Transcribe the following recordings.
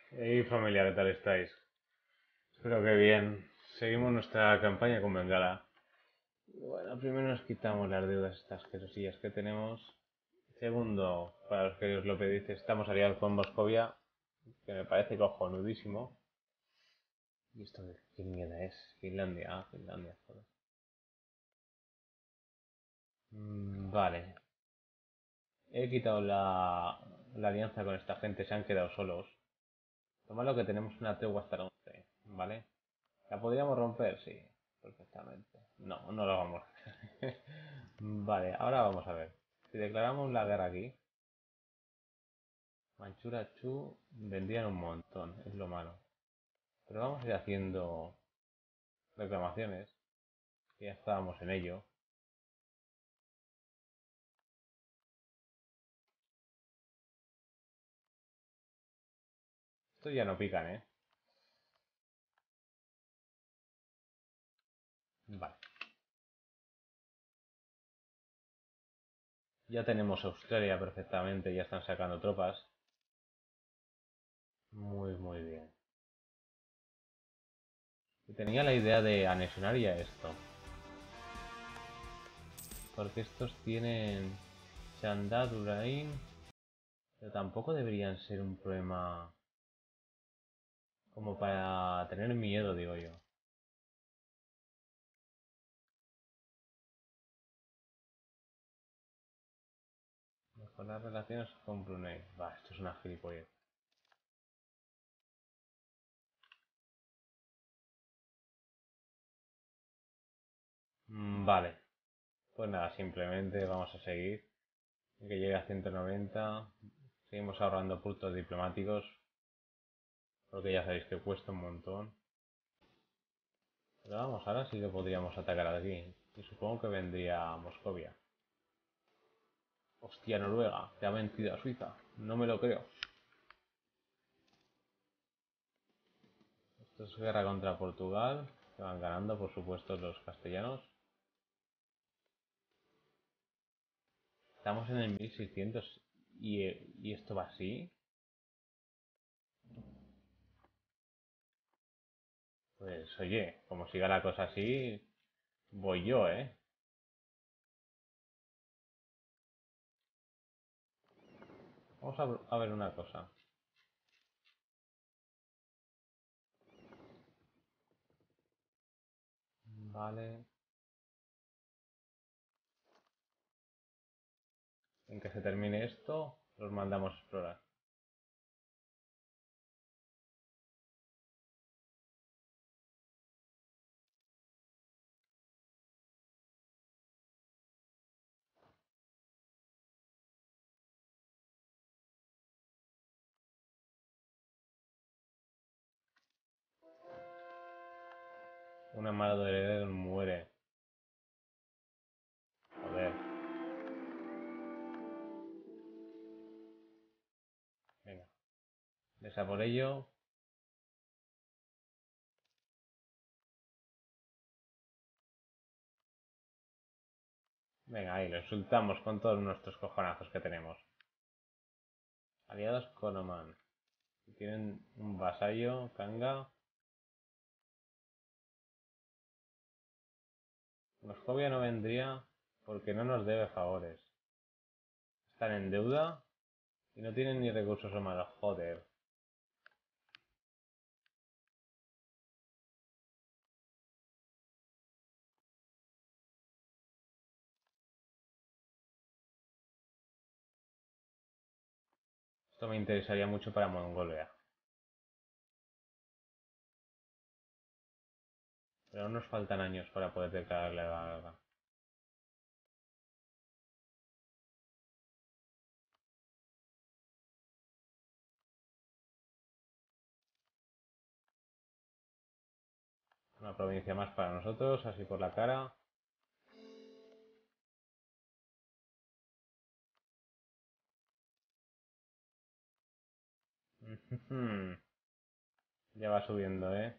Hey familia, ¿qué tal estáis? Espero que bien. Seguimos nuestra campaña con Bengala. Bueno, primero nos quitamos las deudas estas asquerosillas que tenemos. Segundo, para los que os lo pedís, estamos aliados con Moscovia, que me parece cojonudísimo. ¿Y esto qué mierda es? Finlandia, Finlandia, joder. Vale. He quitado la alianza con esta gente, se han quedado solos. Lo malo que tenemos una tregua hasta el 11, ¿vale? ¿La podríamos romper? Sí, perfectamente. No, no lo vamos a hacer. Vale, ahora vamos a ver. Si declaramos la guerra aquí, Manchurachu vendrían un montón, es lo malo. Pero vamos a ir haciendo reclamaciones, que ya estábamos en ello. Estos ya no pican, ¿eh? Vale. Ya tenemos Australia perfectamente, ya están sacando tropas. Muy, muy bien. Y tenía la idea de anexionar ya esto. Porque estos tienen Chandad, Urain, pero tampoco deberían ser un problema como para tener miedo, digo yo. Mejorar las relaciones con Brunei. Va, esto es una gilipollez. Vale. Pues nada, simplemente vamos a seguir. Que llegue a 190. Seguimos ahorrando puntos diplomáticos. Porque ya sabéis que cuesta un montón. Pero vamos, ahora sí que podríamos atacar aquí. Y supongo que vendría Moscovia. Hostia, Noruega, que ha vencido a Suiza. No me lo creo. Esto es guerra contra Portugal. Que van ganando, por supuesto, los castellanos. Estamos en el 1600 y esto va así. Pues oye, como siga la cosa así, voy yo, ¿eh? Vamos a ver una cosa. Vale. En que se termine esto, los mandamos a explorar. Una mala de heredero muere. Joder. Venga. Desa por ello. Venga, ahí lo insultamos con todos nuestros cojonazos que tenemos. Aliados con Oman. Tienen un vasallo, Kanga. Moscovia no vendría porque no nos debe favores. Están en deuda y no tienen ni recursos humanos. Joder. Esto me interesaría mucho para Mongolia. Pero aún nos faltan años para poder declararle la guerra. Una provincia más para nosotros, así por la cara. Ya va subiendo, ¿eh?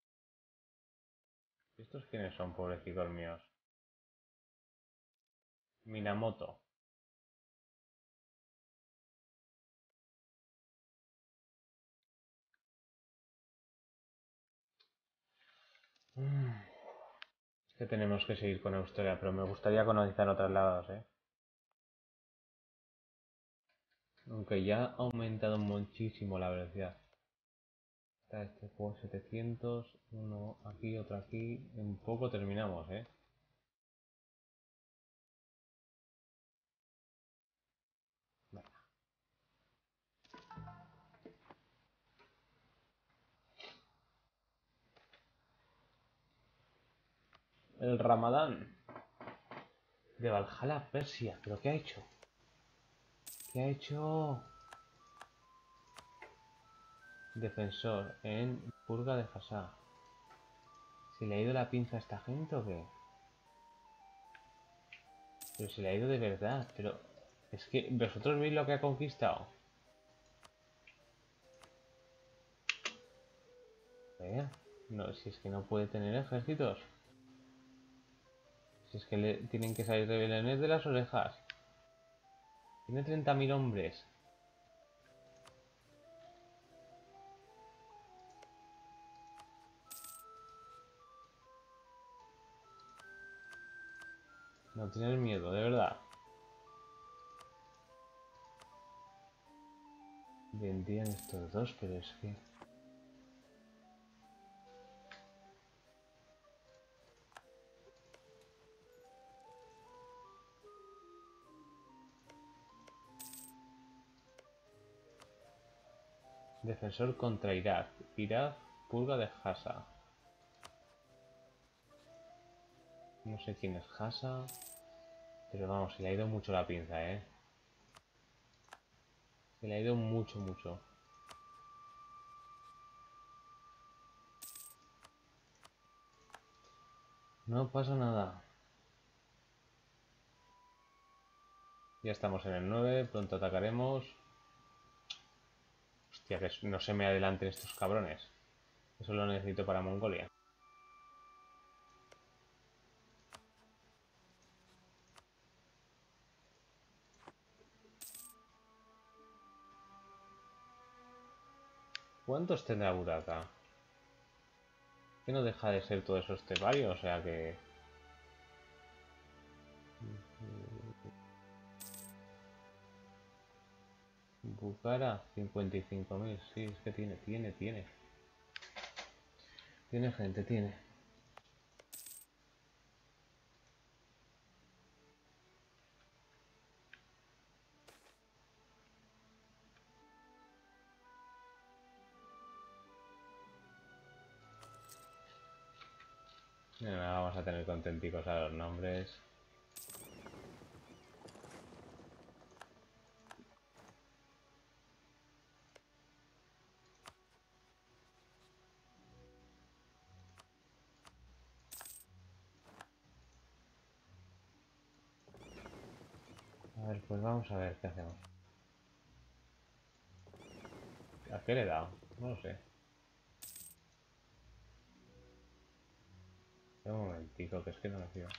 ¿Estos quiénes son, pobrecitos míos? Minamoto. Que tenemos que seguir con Australia, pero me gustaría colonizar otros lados, ¿eh? Aunque ya ha aumentado muchísimo la velocidad. Está este juego 700, uno aquí, otro aquí. En poco terminamos, ¿eh? El Ramadán de Valhalla, Persia. ¿Pero qué ha hecho? ¿Qué ha hecho? Defensor en Purga de Fasá. ¿Se le ha ido la pinza a esta gente o qué? Pero se le ha ido de verdad. Pero es que vosotros veis lo que ha conquistado. No, si es que no puede tener ejércitos. Si es que le tienen que salir rebeliones de las orejas. Tiene 30.000 hombres. No tienes miedo, de verdad. Vendrían estos dos, pero es que... Defensor contra Irak. Irak, Purga de Hassa. No sé quién es Hassa. Pero vamos, se le ha ido mucho la pinza, ¿eh? Se le ha ido mucho, mucho. No pasa nada. Ya estamos en el 9, pronto atacaremos. Hostia, que no se me adelanten estos cabrones. Eso lo necesito para Mongolia. ¿Cuántos tendrá Buraka? Que no deja de ser todo eso estepario, o sea que... Bukhara, 55.000. Sí, es que tiene. Tiene gente, tiene. Venga, vamos a tener contenticos a los nombres. A ver, pues vamos a ver qué hacemos. ¿A qué le he dado? No lo sé. Un momentico, que es que no me fío.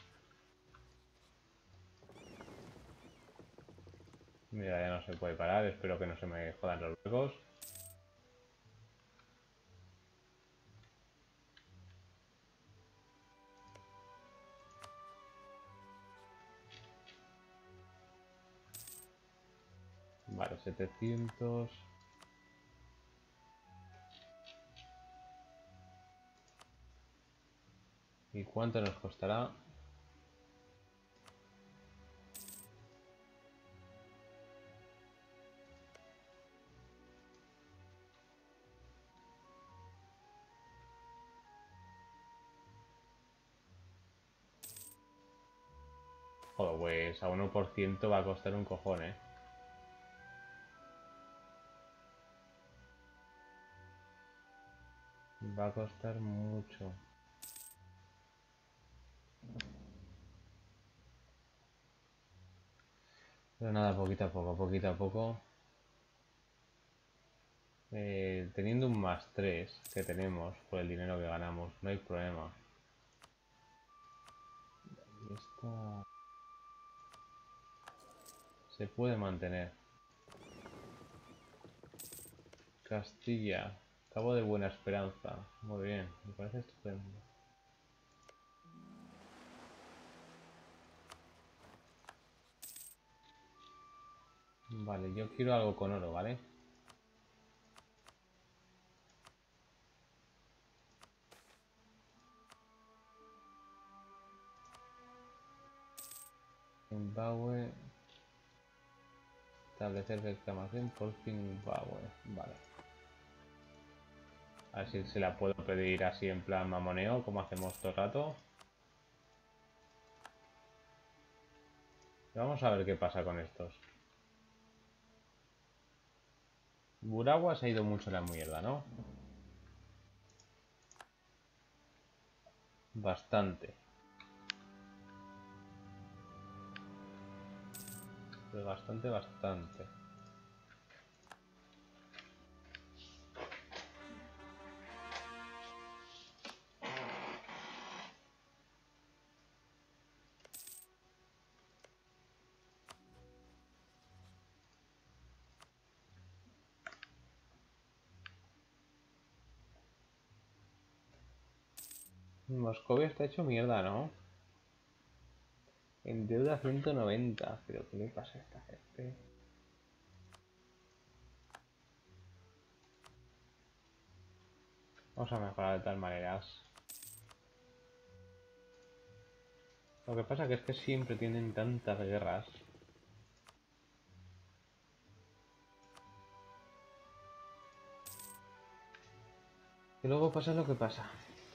Mira, ya no se puede parar. Espero que no se me jodan los huecos. Vale, 700. ¿Y cuánto nos costará? Joder, pues a 1% va a costar un cojón, ¿eh? Va a costar mucho. Pero nada, poquito a poco, poquito a poco. Teniendo un +3 que tenemos por el dinero que ganamos, no hay problema. Y esta se puede mantener. Castilla, Cabo de Buena Esperanza. Muy bien, me parece estupendo. Vale, yo quiero algo con oro, ¿vale? Zimbabue. Establecer reclamación por Zimbabue. Vale. A ver si se la puedo pedir así en plan mamoneo, como hacemos todo el rato. Vamos a ver qué pasa con estos. Buragua se ha ido mucho la mierda, ¿no? Bastante. Pero bastante, bastante. Moscovia está hecho mierda, ¿no? En deuda 190. ¿Pero qué le pasa a esta gente? Vamos a mejorar de tal maneras. Lo que pasa que es que siempre tienen tantas guerras. Y luego pasa lo que pasa.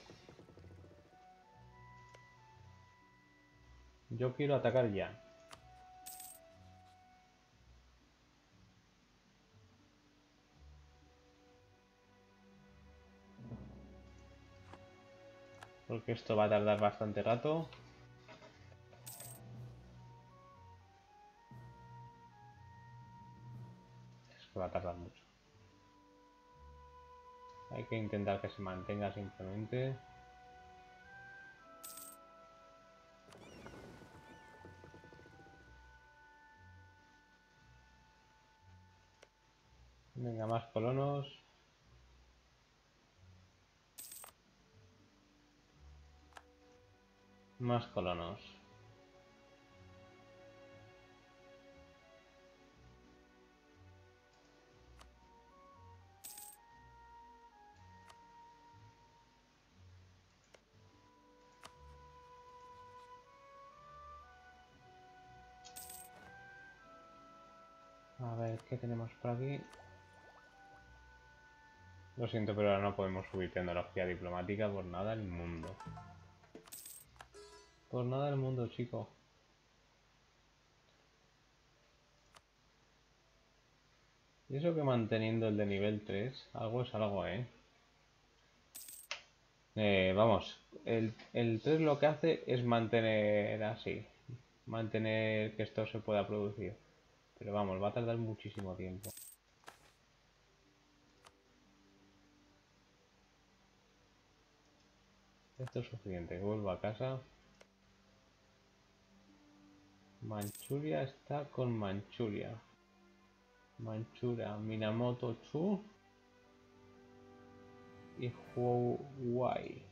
Yo quiero atacar ya. Porque esto va a tardar bastante rato. Es que va a tardar mucho. Hay que intentar que se mantenga simplemente. Venga, más colonos. Más colonos. A ver, ¿qué tenemos por aquí? Lo siento, pero ahora no podemos subir tecnología diplomática por nada del mundo. Por nada del mundo, chico. Y eso que manteniendo el de nivel 3, algo es algo, ¿eh? Vamos, el 3 lo que hace es mantener así. Mantener que esto se pueda producir. Pero vamos, va a tardar muchísimo tiempo. Esto es suficiente. Vuelvo a casa. Manchuria está con Manchuria. Manchuria, Minamoto Chu y Huawei.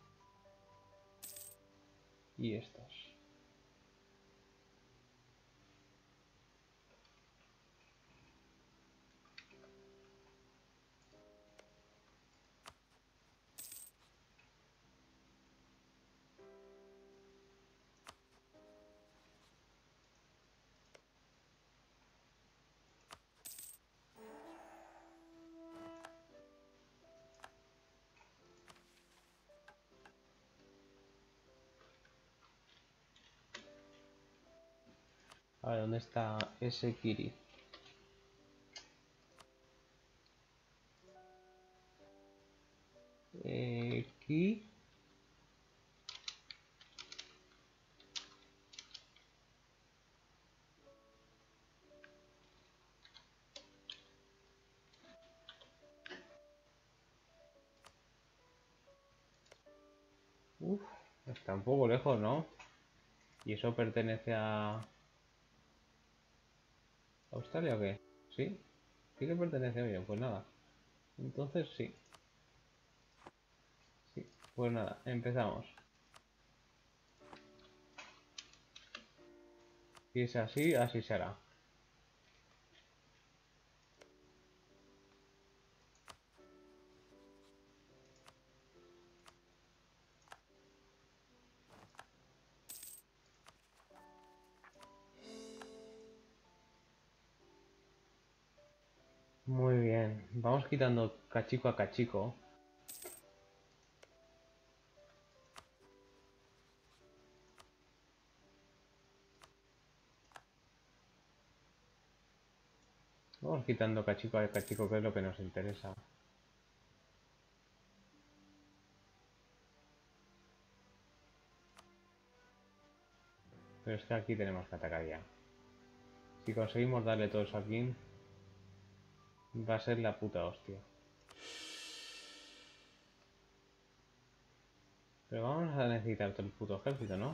Y estos. A ver, ¿dónde está ese Kiri? Aquí. Uf, está un poco lejos, ¿no? ¿Y eso pertenece a Australia o qué? Sí, sí que pertenece. Oye, pues nada. Entonces sí. Sí, pues nada, empezamos. Si es así, así será. Vamos quitando cachico a cachico. Vamos quitando cachico a cachico, que es lo que nos interesa. Pero es que aquí tenemos que atacar ya. Si conseguimos darle todo eso aquí, va a ser la puta hostia. Pero vamos a necesitar todo el puto ejército, ¿no?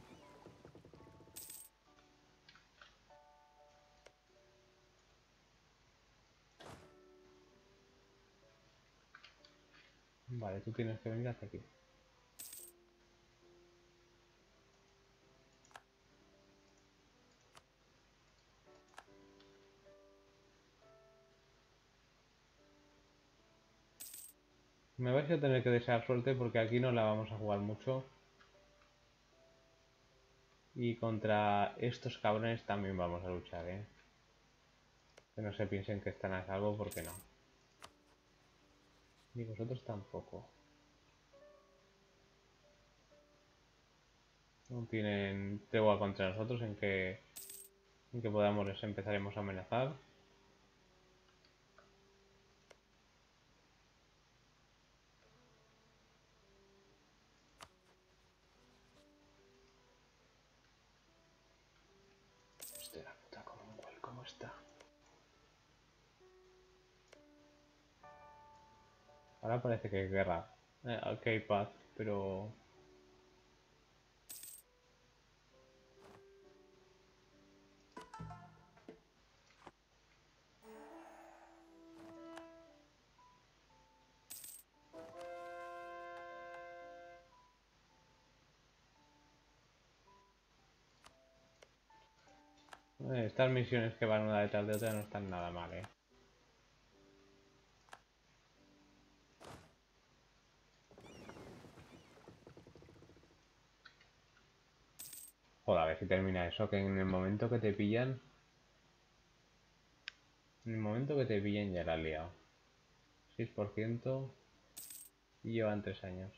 Vale, tú tienes que venir hasta aquí. Me vais a tener que desear suerte porque aquí no la vamos a jugar mucho. Y contra estos cabrones también vamos a luchar, ¿eh? Que no se piensen que están a salvo porque no. Ni vosotros tampoco. No tienen tregua contra nosotros en que podamos les empezaremos a amenazar. Hostia, la puta Commonwealth, ¿cómo está? Ahora parece que hay guerra. Que hay paz, pero... estas misiones que van una detrás de otra no están nada mal, ¿eh? Joder, a ver si termina eso, que en el momento que te pillan... En el momento que te pillen ya la has liado. 6% y llevan 3 años.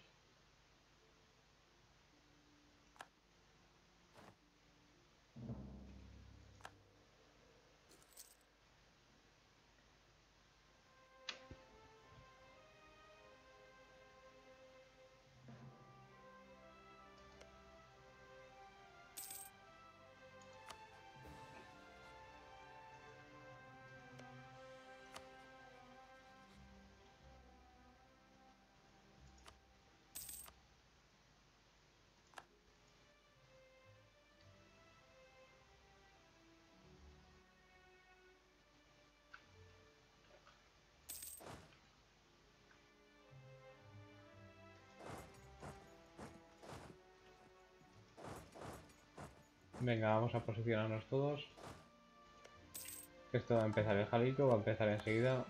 Venga, vamos a posicionarnos todos. Esto va a empezar el jalico, va a empezar enseguida.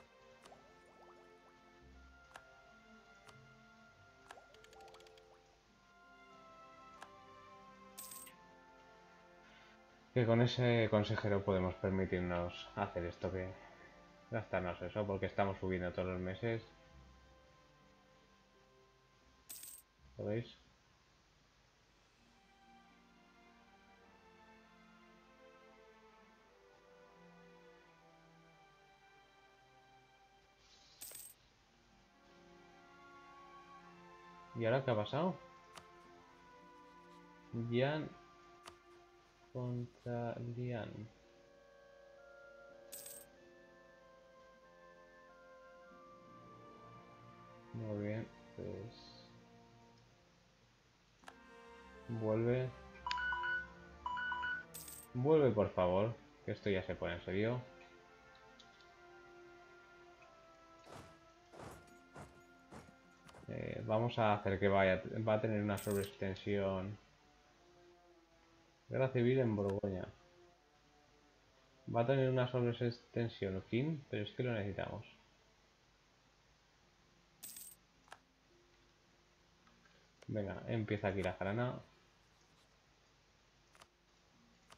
Que con ese consejero podemos permitirnos hacer esto que... gastarnos eso, porque estamos subiendo todos los meses. ¿Lo veis? ¿Y ahora qué ha pasado? Jan contra Lian. Muy bien, pues... Vuelve. Vuelve, por favor, que esto ya se pone en serio. Vamos a hacer que vaya... Va a tener una sobreextensión. Guerra civil en Borgoña. Va a tener una sobreextensión King, pero es que lo necesitamos. Venga, empieza aquí la jarana.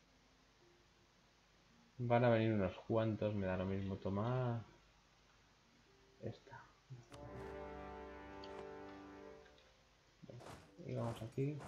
Van a venir unos cuantos, me da lo mismo tomar. Esta. Y vamos aquí.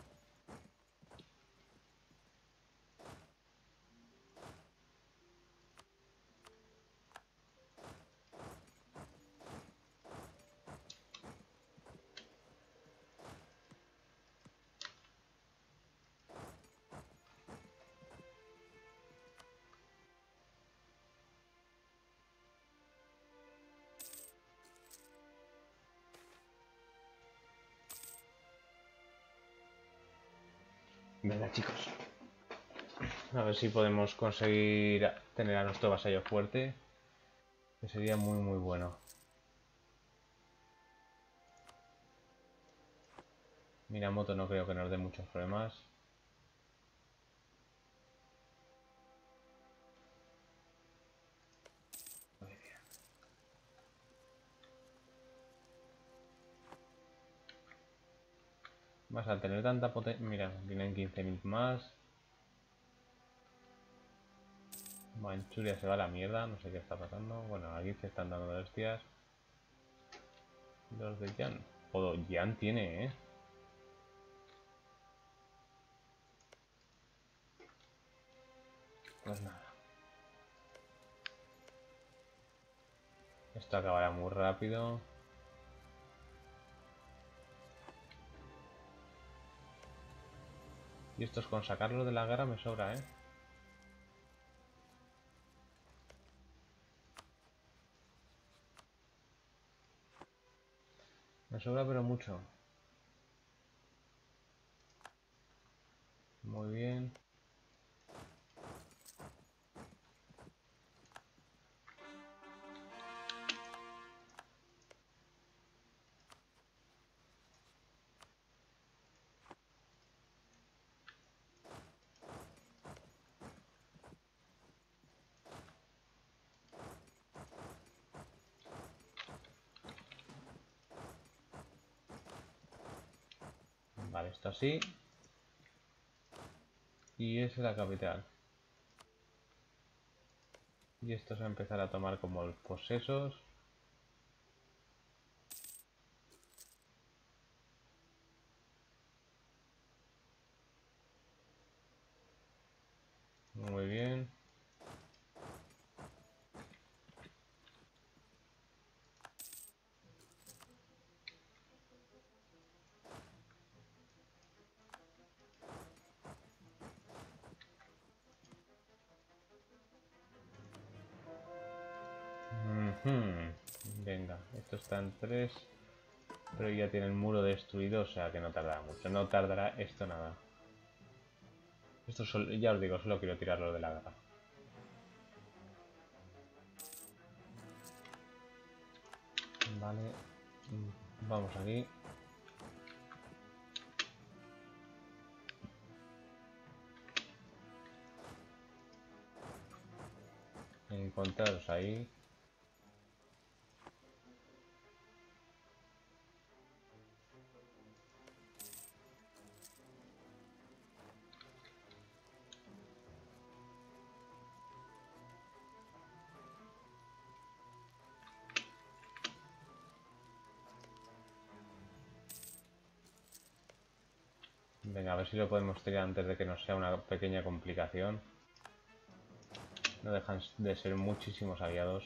Venga, chicos. A ver si podemos conseguir tener a nuestro vasallo fuerte. Que sería muy muy bueno. Minamoto no creo que nos dé muchos problemas. Muy bien. Vas a tener tanta potencia. Mira, vienen 15.000 más. Manchuria se va a la mierda, no sé qué está pasando. Bueno, aquí se están dando de hostias. Los de Jan. Joder, Jan tiene, Pues nada. Esto acabará muy rápido. Y esto es con sacarlo de la guerra me sobra, Me sobra pero mucho. Muy bien. Vale, esto así. Y es la capital. Y esto se va a empezar a tomar como los posesos. Muy bien. Venga, esto está en 3. Pero ya tiene el muro destruido, o sea que no tardará mucho. No tardará esto nada. Esto ya os digo, solo quiero tirarlo de la guerra. Vale. Vamos aquí. Encontraros ahí. Venga, a ver si lo podemos tirar antes de que nos sea una pequeña complicación. No dejan de ser muchísimos aliados.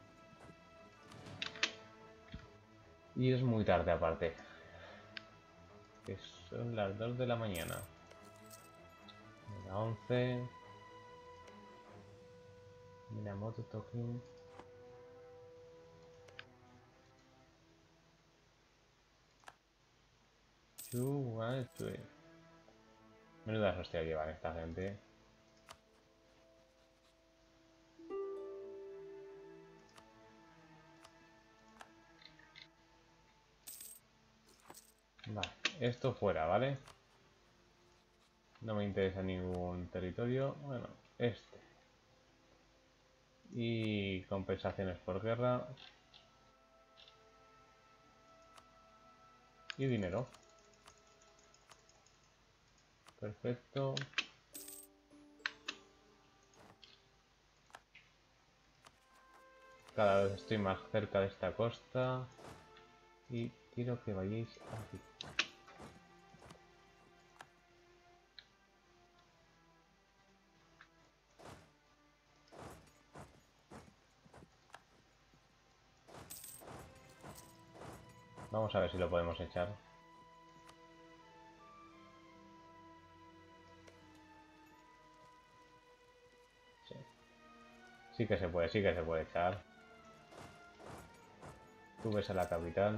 Y es muy tarde aparte. Que son las 2 de la mañana. Venga, 11. Minamoto Tokin. Menudas hostias llevan esta gente. Vale, esto fuera, ¿vale? No me interesa ningún territorio. Bueno, este. Y compensaciones por guerra. Y dinero. Perfecto. Cada vez estoy más cerca de esta costa. Y quiero que vayáis aquí. Vamos a ver si lo podemos echar. Sí. Sí que se puede echar. Tú ves a la capital.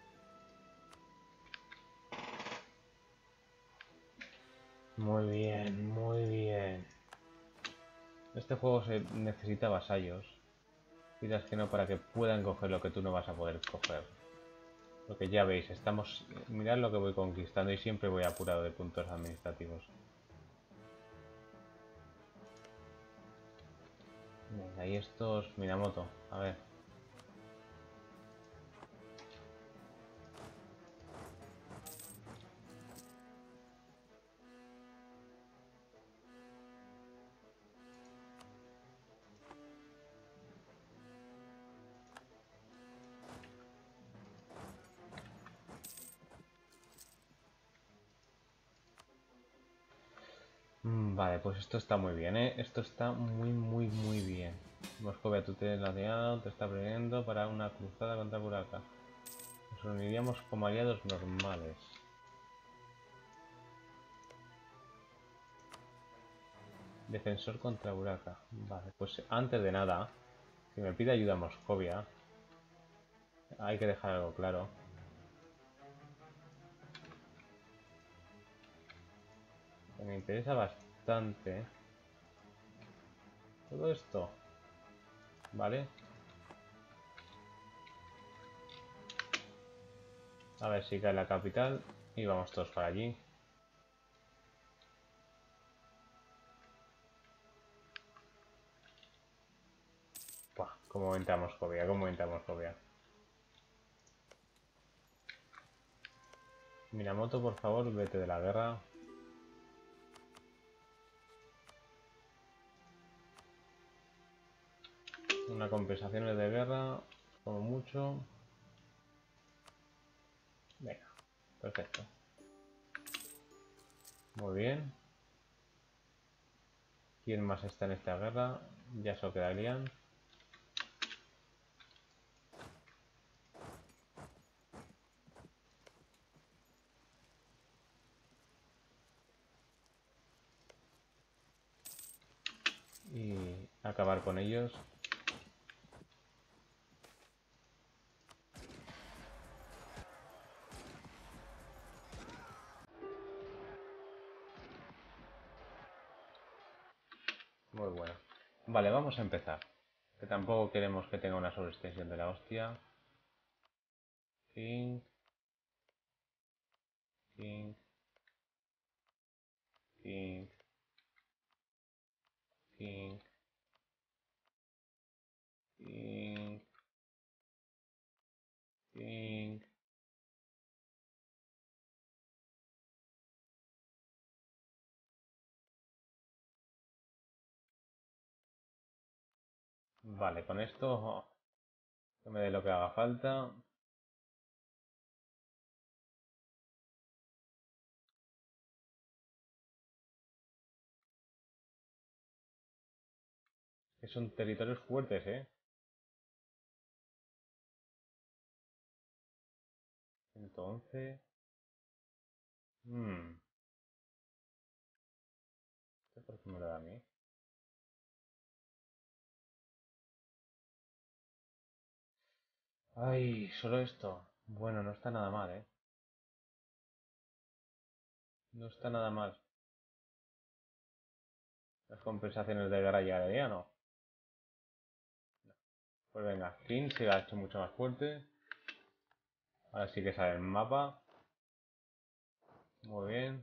Muy bien, muy bien. Este juego se necesita vasallos. Quizás que no para que puedan coger lo que tú no vas a poder coger. Porque ya veis, estamos... Mirad lo que voy conquistando y siempre voy apurado de puntos administrativos. Venga, y estos... Minamoto, a ver. Vale, pues esto está muy bien, ¿eh? Esto está muy bien. Moscovia, tú te la aliado, te está previendo para una cruzada contra Buraca. Nos uniríamos como aliados normales. Defensor contra Buraca. Vale, pues antes de nada, si me pide ayuda a Moscovia, hay que dejar algo claro. Que me interesa bastante todo esto, ¿vale? A ver si cae la capital y vamos todos para allí. Buah, cómo entra Moscovia, cómo entra Moscovia. Minamoto, por favor, vete de la guerra. Una compensación de guerra, como mucho. Venga, perfecto. Muy bien. ¿Quién más está en esta guerra? Ya solo quedarían. Y acabar con ellos. Muy bueno. Vale, vamos a empezar. Que tampoco queremos que tenga una sobreextensión de la hostia. King. King. King. King. King. King. Vale, con esto que me dé lo que haga falta. Que son territorios fuertes, ¿eh? Entonces... ¿Esto por qué me lo da a mí? Ay, solo esto. Bueno, no está nada mal, ¿eh? No está nada mal. Las compensaciones de guerra ya no. Pues venga, King se ha hecho mucho más fuerte. Ahora sí que sale el mapa. Muy bien.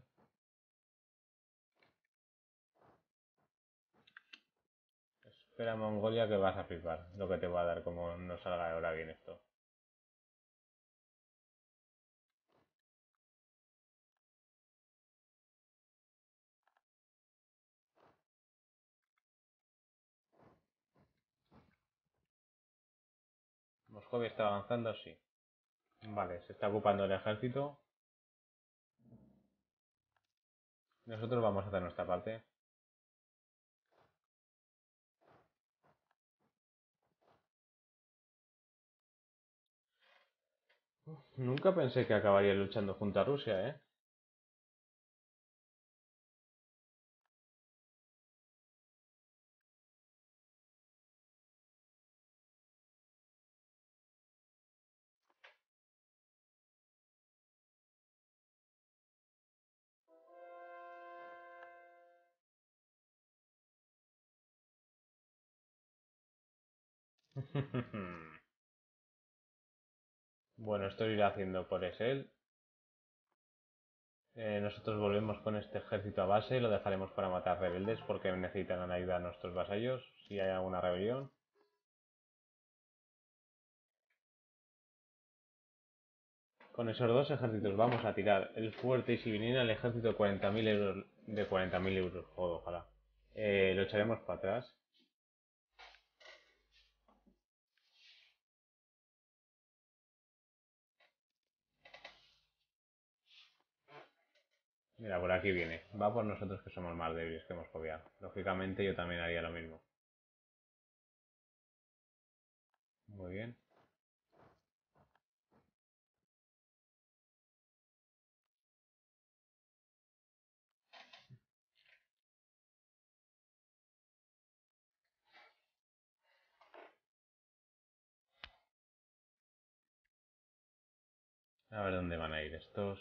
Espera Mongolia que vas a flipar. Lo que te va a dar como no salga ahora bien esto. Moscovia está avanzando, sí. Vale, se está ocupando el ejército. Nosotros vamos a hacer nuestra parte. Nunca pensé que acabaría luchando junto a Rusia, ¿eh? Bueno, esto irá haciendo por Excel. Nosotros volvemos con este ejército a base y lo dejaremos para matar rebeldes porque necesitan ayuda a nuestros vasallos si hay alguna rebelión. Con esos dos ejércitos vamos a tirar el fuerte y si viniera el ejército de 40.000 euros, de 40.000 euros, joder, ojalá. Lo echaremos para atrás. Mira, por aquí viene. Va por nosotros que somos más débiles que hemos copiado. Lógicamente yo también haría lo mismo. Muy bien. A ver dónde van a ir estos.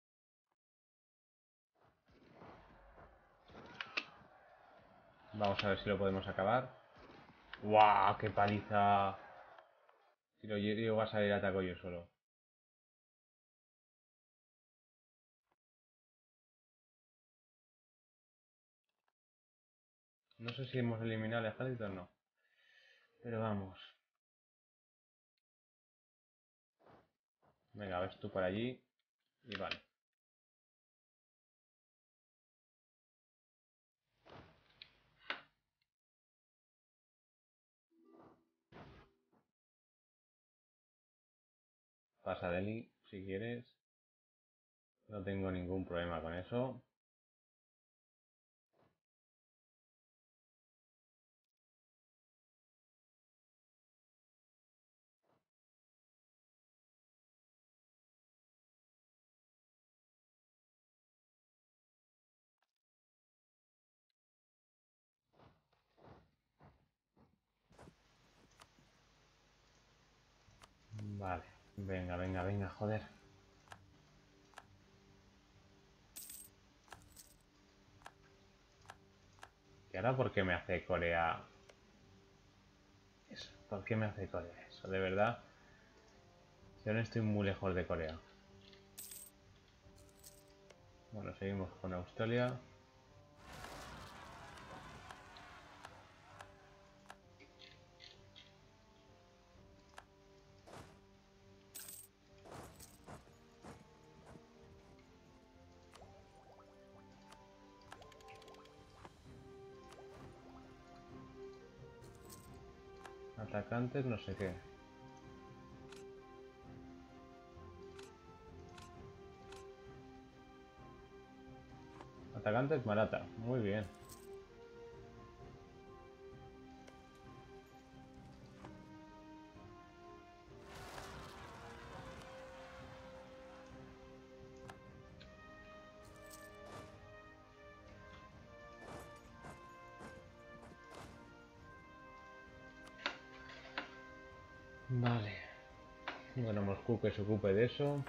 Vamos a ver si lo podemos acabar. ¡Guau! ¡Qué paliza! Si lo llego a salir ataco yo solo. No sé si hemos eliminado el ejército o no. Pero vamos. Venga, ves tú por allí. Y vale. Pasa Delhi, si quieres. No tengo ningún problema con eso. Vale. Venga, venga, venga, joder. ¿Y ahora por qué me hace Corea eso? ¿Por qué me hace Corea eso? De verdad. Yo no estoy muy lejos de Corea. Bueno, seguimos con Australia. Atacantes, no sé qué. Atacantes Marata. Muy bien. Vale. Bueno, Moscú que se ocupe de eso.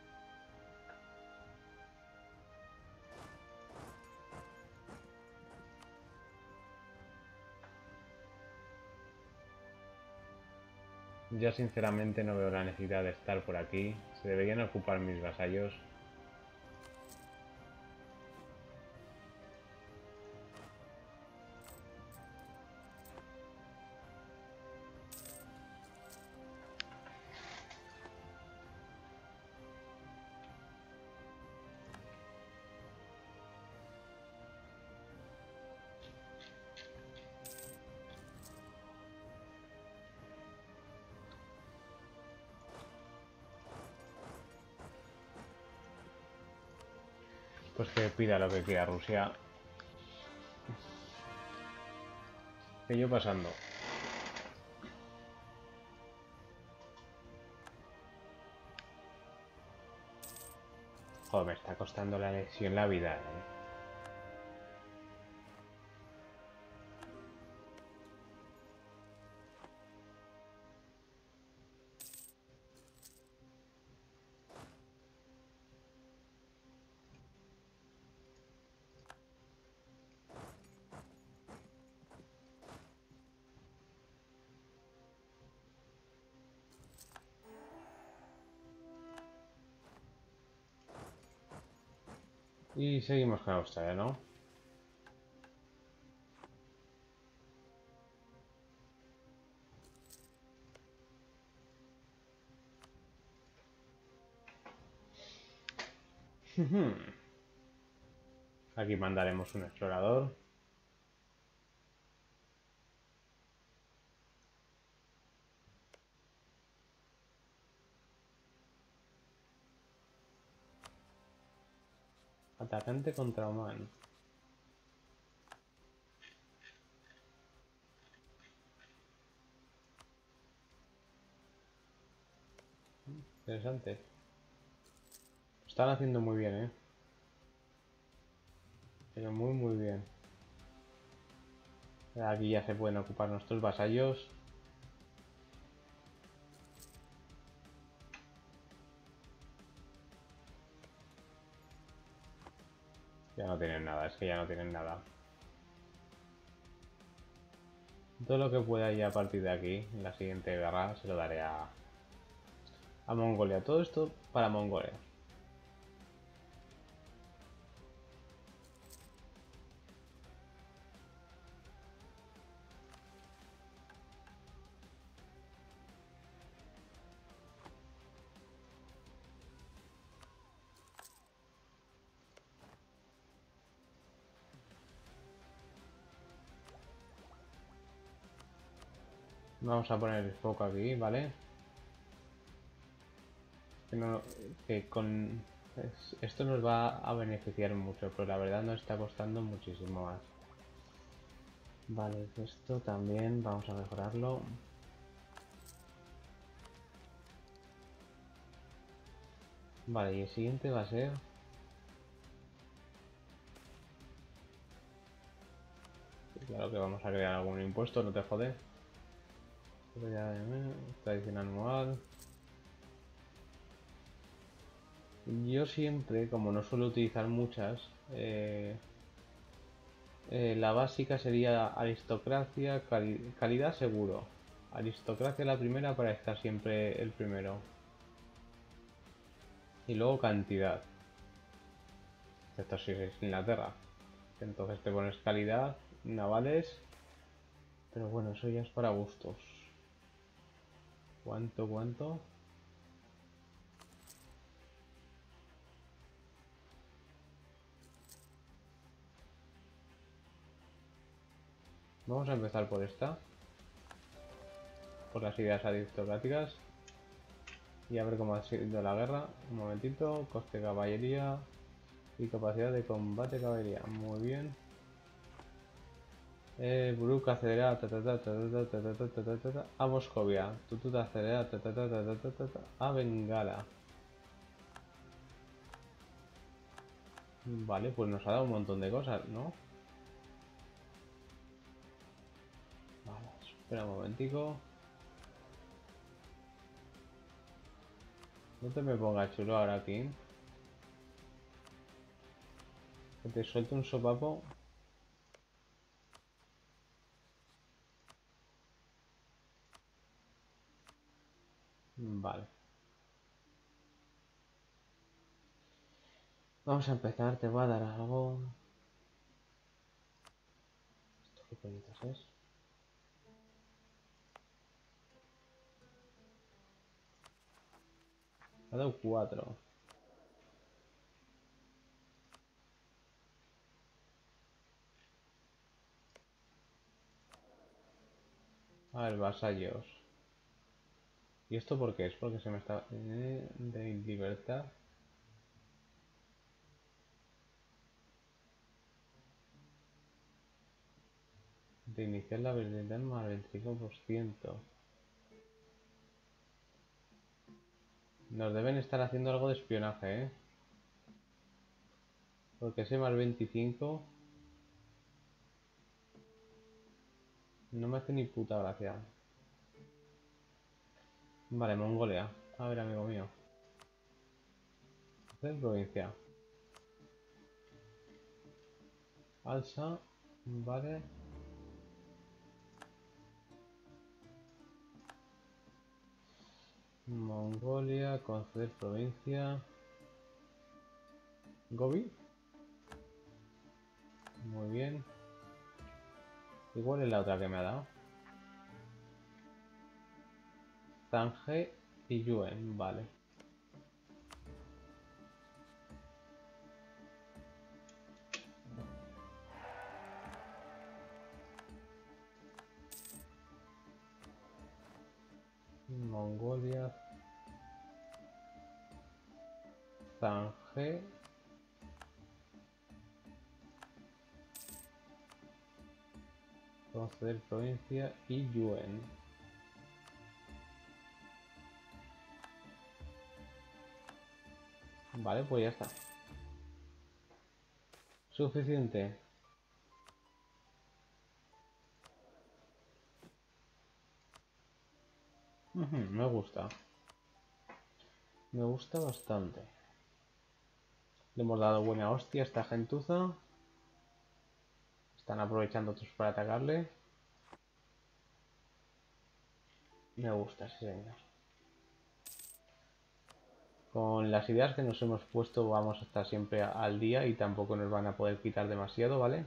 Ya sinceramente no veo la necesidad de estar por aquí. Se deberían ocupar mis vasallos. Pues que pida lo que quiera Rusia. Que yo pasando. Joder, me está costando la lesión la vida, Y seguimos con Australia, ¿no? Aquí mandaremos un explorador. Atacante contra Oman. Interesante. Están haciendo muy bien, Pero muy bien. Aquí ya se pueden ocupar nuestros vasallos. Ya no tienen nada, es que ya no tienen nada. Todo lo que pueda ya a partir de aquí, en la siguiente guerra, se lo daré a Mongolia. Todo esto para Mongolia. Vamos a poner el foco aquí, ¿vale? Que no- que con esto nos va a beneficiar mucho, pero la verdad nos está costando muchísimo más. Vale, esto también vamos a mejorarlo. Vale, y el siguiente va a ser... Claro que vamos a crear algún impuesto, no te jode. Tradición anual. Yo siempre, como no suelo utilizar muchas, la básica sería aristocracia, calidad seguro. Aristocracia la primera para estar siempre el primero. Y luego cantidad. Esto sí es Inglaterra. Entonces te pones calidad, navales. Pero bueno, eso ya es para gustos. ¿Cuánto? Vamos a empezar por esta. Por las ideas aristocráticas. Y a ver cómo ha sido la guerra. Un momentito. Coste de caballería. Y capacidad de combate caballería. Muy bien. Brooke acelerada a Moscovia. Tutut acelerada a Bengala. Vale, pues nos ha dado un montón de cosas, ¿no? Vale, espera un momentico. No te me pongas chulo ahora aquí. Que te suelto un sopapo. Vale. Vamos a empezar, te voy a dar algo. ¿Esto qué coñitas es? Me ha dado 4. A ver, vasallos. ¿Y esto por qué es? Porque se me está... de libertad. De iniciar la habilidad más 25%. Nos deben estar haciendo algo de espionaje, ¿eh? Porque ese más 25 no me hace ni puta gracia. Vale, Mongolia. A ver, amigo mío. Hacer provincia. Alza. Vale. Mongolia, conceder provincia. Gobi. Muy bien. Igual es la otra que me ha dado. Zanje y Yuen, vale. Mongolia. Zanje. Conceder provincia y Yuen. Vale, pues ya está. Suficiente. Me gusta. Me gusta bastante. Le hemos dado buena hostia a esta gentuza. Están aprovechando otros para atacarle. Me gusta, sí señor. Con las ideas que nos hemos puesto vamos a estar siempre al día y tampoco nos van a poder quitar demasiado, ¿vale?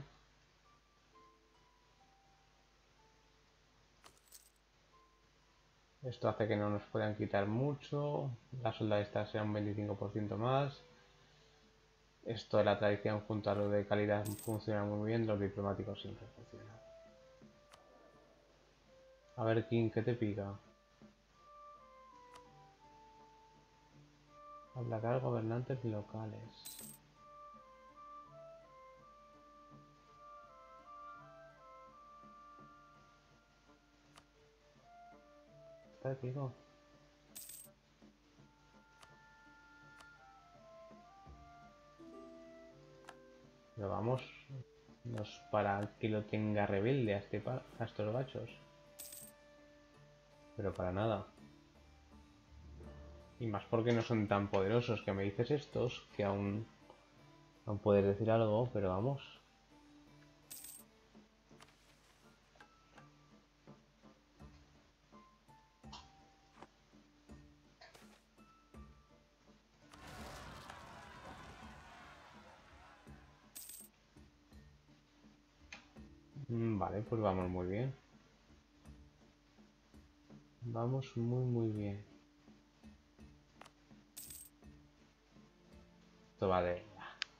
Esto hace que no nos puedan quitar mucho. La solda esta sea un 25% más. Esto de la tradición junto a lo de calidad funciona muy bien. Los diplomáticos siempre funcionan. A ver, King, ¿qué te pica? Aplacar gobernantes locales. ¿Está pico? Pero vamos, nos para que lo tenga rebelde a estos gachos. Pero para nada. Y más porque no son tan poderosos, que me dices estos, que aún puedes decir algo, pero vamos. Vale, pues vamos muy bien. Vamos muy bien. Esto va de...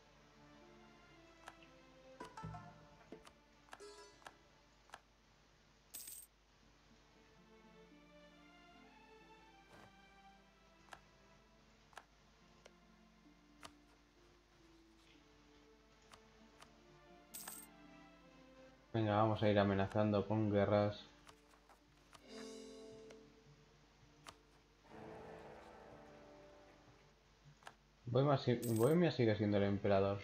Venga, vamos a ir amenazando con guerras. Bohemia sigue siendo el emperador.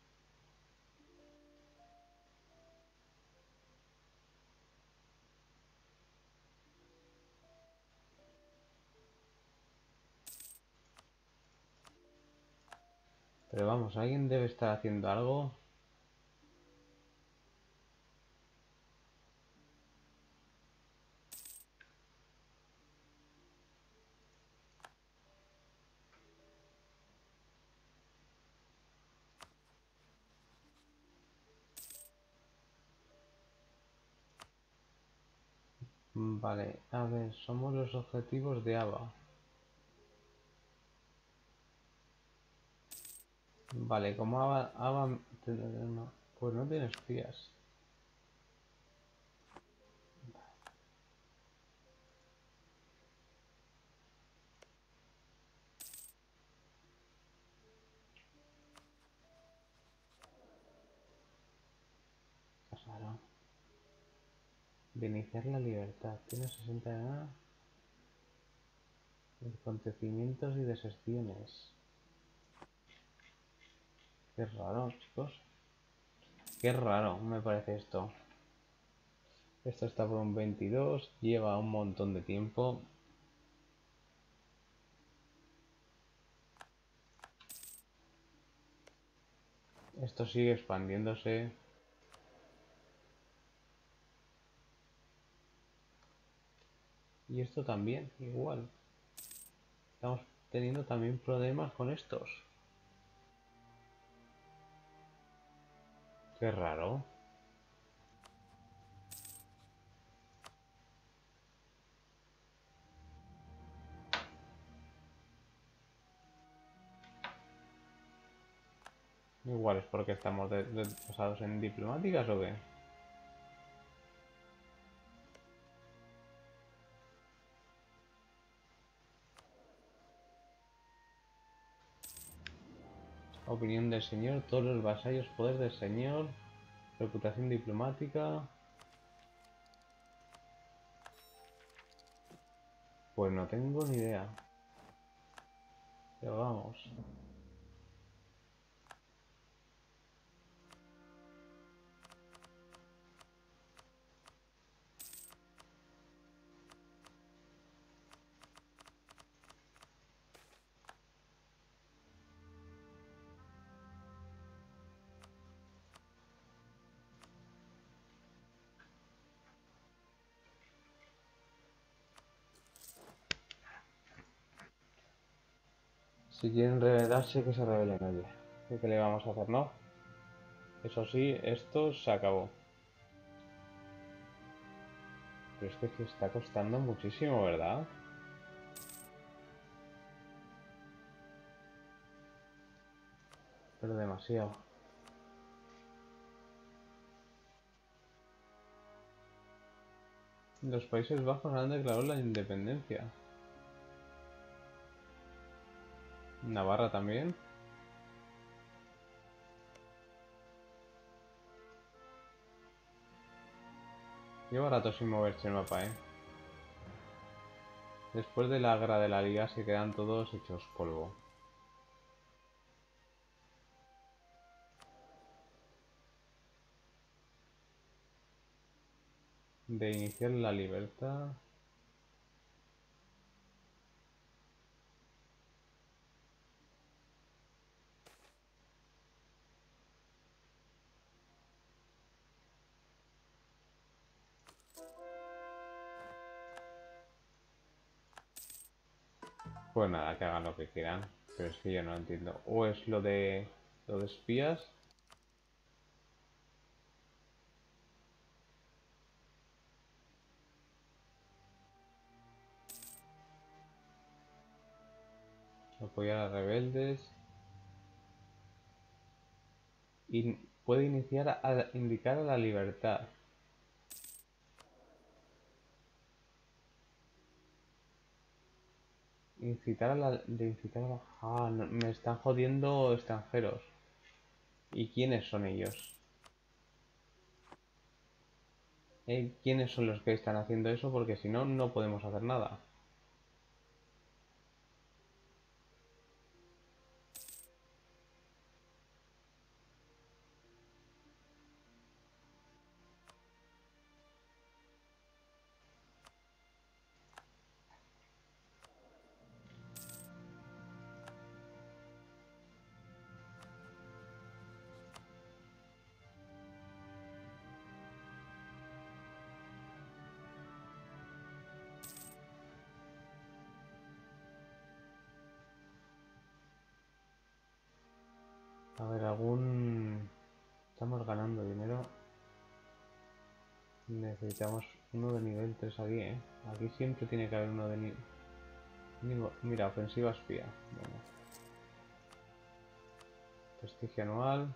Pero vamos, alguien debe estar haciendo algo. Vale, a ver, somos los objetivos de Ava. Vale, como Ava pues no tiene espías. Raro. De iniciar la libertad. Tiene 60 de nada. Acontecimientos y deserciones. Qué raro, chicos. Qué raro me parece esto. Esto está por un 22. Lleva un montón de tiempo. Esto sigue expandiéndose. Y esto también, igual. Estamos teniendo también problemas con estos. Qué raro. Igual es porque estamos basados en diplomáticas o qué. Opinión del señor, todos los vasallos, poder del señor, reputación diplomática. Pues no tengo ni idea. Pero vamos. Si quieren rebelarse, que se rebelen, oye. ¿Qué le vamos a hacer, no? Eso sí, esto se acabó. Pero es que está costando muchísimo, ¿verdad? Pero demasiado. Los Países Bajos han declarado la independencia. Navarra también. Lleva rato sin moverse el mapa, ¿eh? Después de la guerra de la liga se quedan todos hechos polvo. De iniciar la libertad. Pues nada, que hagan lo que quieran. Pero es que yo no entiendo. O es lo de espías. Apoyar a rebeldes. Y puede iniciar a indicar a la libertad. Incitar a la... De incitar a la... Ah, no, me están jodiendo extranjeros. ¿Y quiénes son ellos? ¿Quiénes son los que están haciendo eso? Porque si no, no podemos hacer nada. A ver, algún... Estamos ganando dinero. Necesitamos uno de nivel 3 aquí, ¿eh? Aquí siempre tiene que haber uno de nivel... Mira, ofensiva espía. Bueno. Prestigio anual.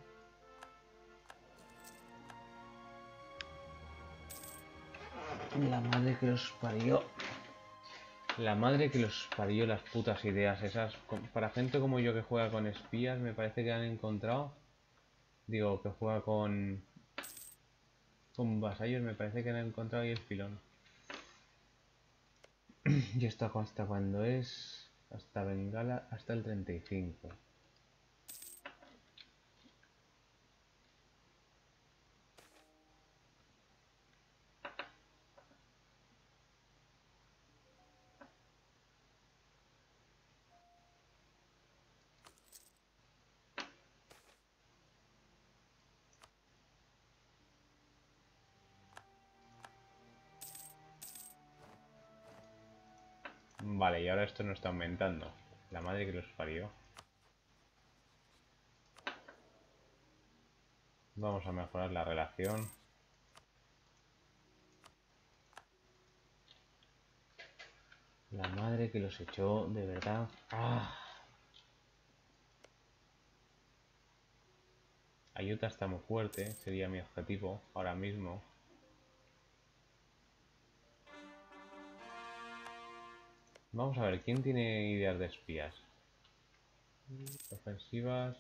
La madre que los parió. La madre que los parió, las putas ideas esas. Para gente como yo que juega con espías, me parece que han encontrado... Digo, que juega con con vasallos me parece que no he encontrado ahí el filón. ¿Y esto hasta cuándo es? Hasta Bengala, hasta el 35. Vale, y ahora esto no está aumentando. La madre que los parió. Vamos a mejorar la relación. La madre que los echó, de verdad. ¡Ah! Ayuta está muy fuerte, sería mi objetivo ahora mismo. Vamos a ver, ¿quién tiene ideas de espías? Ofensivas.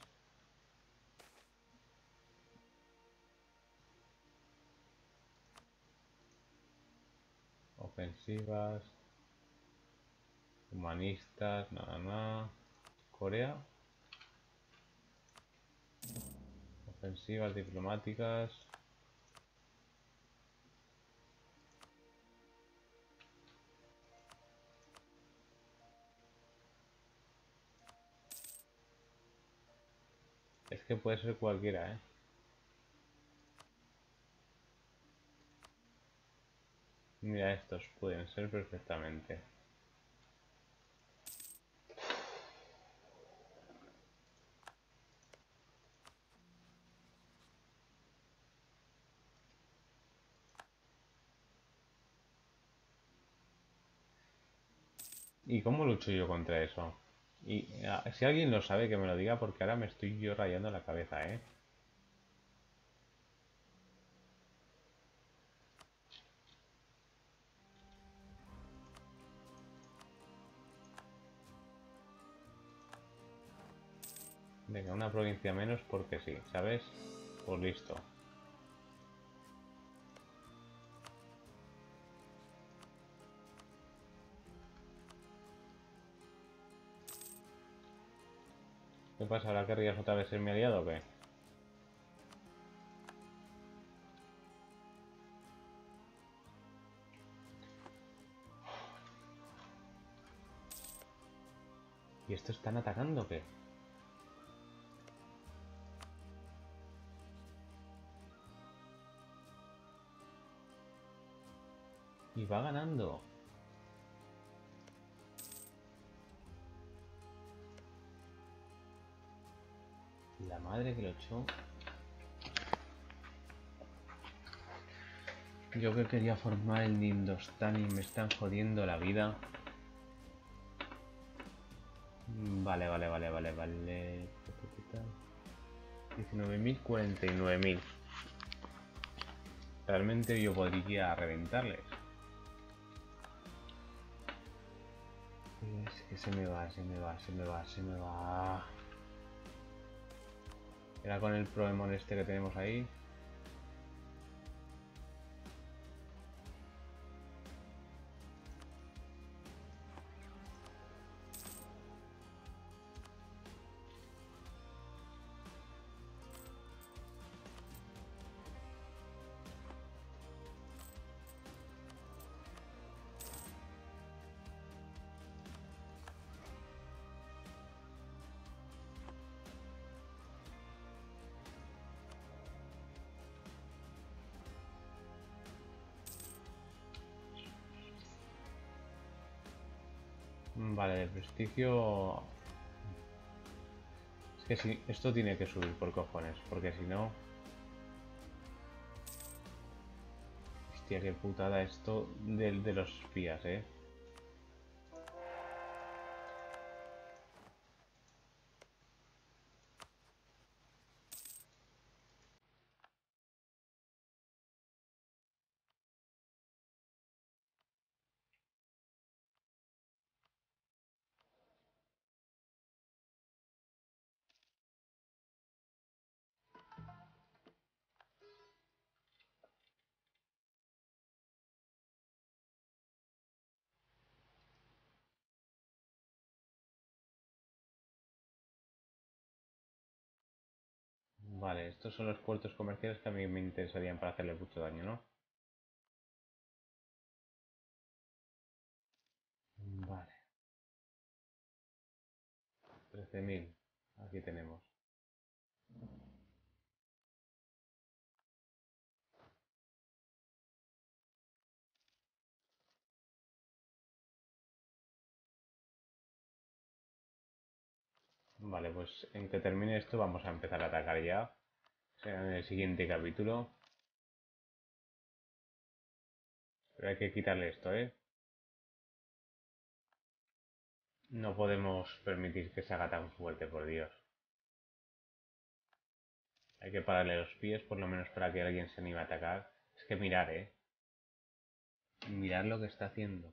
Ofensivas. Humanistas, nada. Corea. Ofensivas diplomáticas. Es que puede ser cualquiera, ¿eh? Mira, estos pueden ser perfectamente. ¿Y cómo lucho yo contra eso? Y si alguien lo sabe, que me lo diga, porque ahora me estoy yo rayando la cabeza, ¿eh? Venga, una provincia menos porque sí, ¿sabes? Pues listo. ¿Qué pasa? ¿Ahora querrías otra vez ser mi aliado o qué? ¿Y estos están atacando o qué? Y va ganando. La madre que lo echó. Yo que quería formar el Nindostán y me están jodiendo la vida. Vale. 19.000, 49.000. Realmente yo podría reventarles. Es que se me va. Era con el problemón este que tenemos ahí. Vale, de prestigio. Es que si esto tiene que subir por cojones, porque si no. Hostia, qué putada esto de los espías, eh. Vale, estos son los puertos comerciales que a mí me interesarían para hacerle mucho daño, ¿no? Vale, 13.000. Aquí tenemos. Vale, pues en que termine esto vamos a empezar a atacar ya. Será en el siguiente capítulo. Pero hay que quitarle esto, ¿eh? No podemos permitir que se haga tan fuerte, por Dios. Hay que pararle los pies, por lo menos para que alguien se anime a atacar. Es que mirar, ¿eh? Mirar lo que está haciendo.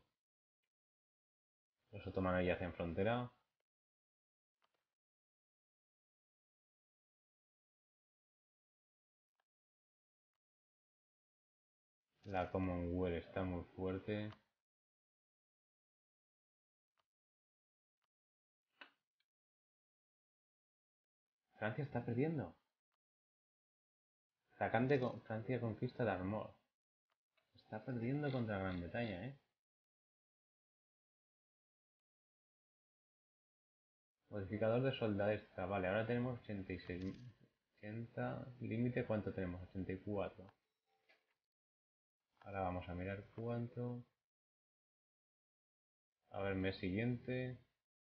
Los otomanos ya hacen frontera. La Commonwealth está muy fuerte. Francia está perdiendo. Francia conquista de Armor. Está perdiendo contra Gran Bretaña, ¿eh? Modificador de soldadesca. Vale, ahora tenemos 86. 80. Límite, ¿cuánto tenemos? 84. Ahora vamos a mirar cuánto. A ver, mes siguiente.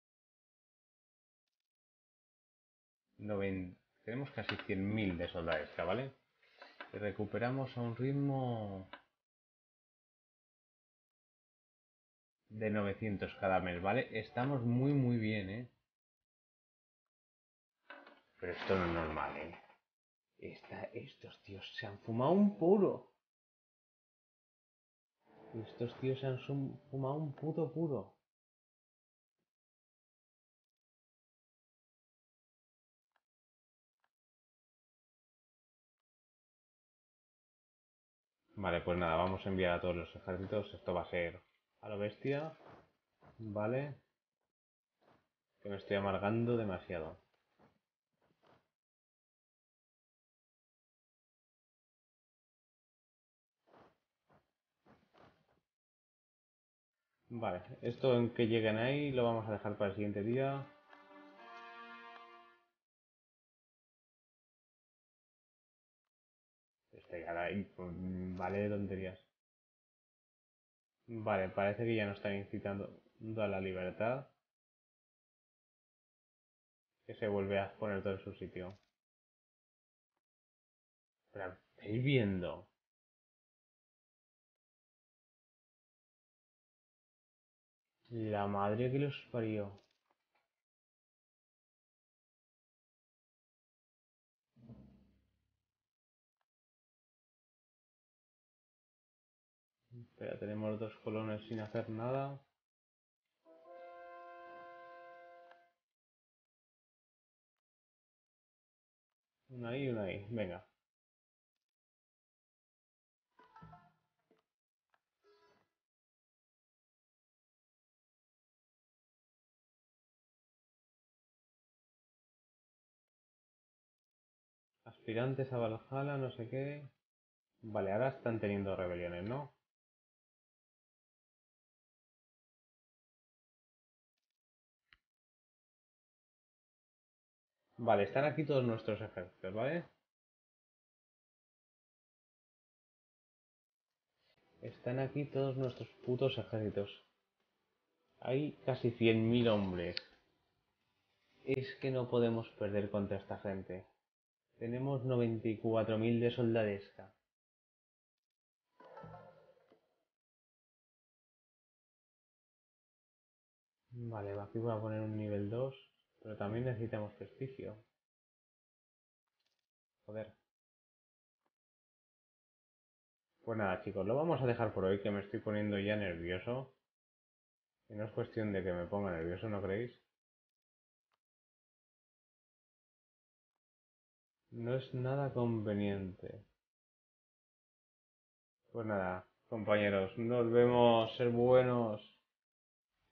90. Tenemos casi 100.000 de soldadesca, ¿vale? Y recuperamos a un ritmo de 900 cada mes, ¿vale? Estamos muy bien, ¿eh? Pero esto no es normal, ¿eh? Estos tíos se han fumado un puro. Estos tíos se han fumado un puto puro. Vale, pues nada, vamos a enviar a todos los ejércitos. Esto va a ser a lo bestia. Vale. Que me estoy amargando demasiado. Vale, esto en que lleguen ahí lo vamos a dejar para el siguiente día. Caray, vale, tonterías. Vale, parece que ya no están incitando a la libertad. Que se vuelve a poner todo en su sitio. Pero estáis viendo. La madre que los parió. Espera, tenemos dos colones sin hacer nada. Una ahí y una ahí. Venga. Aspirantes a Valhalla, no sé qué. Vale, ahora están teniendo rebeliones, ¿no? Vale, están aquí todos nuestros ejércitos, ¿vale? Están aquí todos nuestros putos ejércitos. Hay casi 100.000 hombres. Es que no podemos perder contra esta gente. Tenemos 94.000 de soldadesca. Vale, aquí voy a poner un nivel 2. Pero también necesitamos prestigio. Joder. Pues nada, chicos, lo vamos a dejar por hoy, que me estoy poniendo ya nervioso. Y no es cuestión de que me ponga nervioso, ¿no creéis? No es nada conveniente. Pues nada, compañeros, nos vemos, ser buenos.